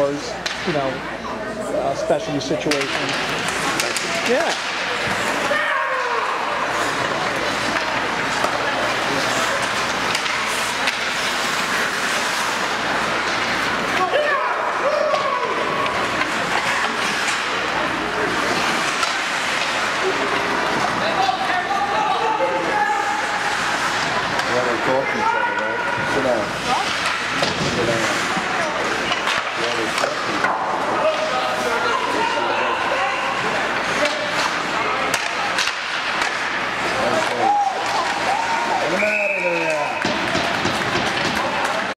those, you know, specialty situations. Yeah. Talk to each other, right? Sit down. Sit down.